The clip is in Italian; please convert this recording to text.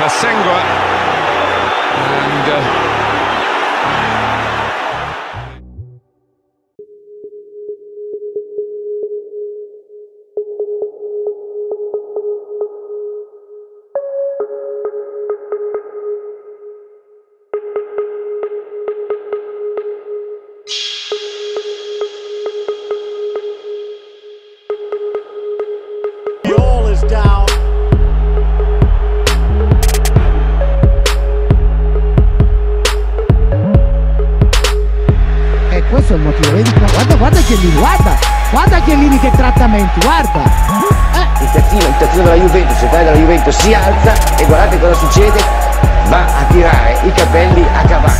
Kasengwa, and All is down. Questo è il motivo, vedi? Guarda Chiellini che trattamenti, guarda! Il terzino della Juventus, il della Juventus si alza e guardate cosa succede, va a tirare i capelli a cavallo.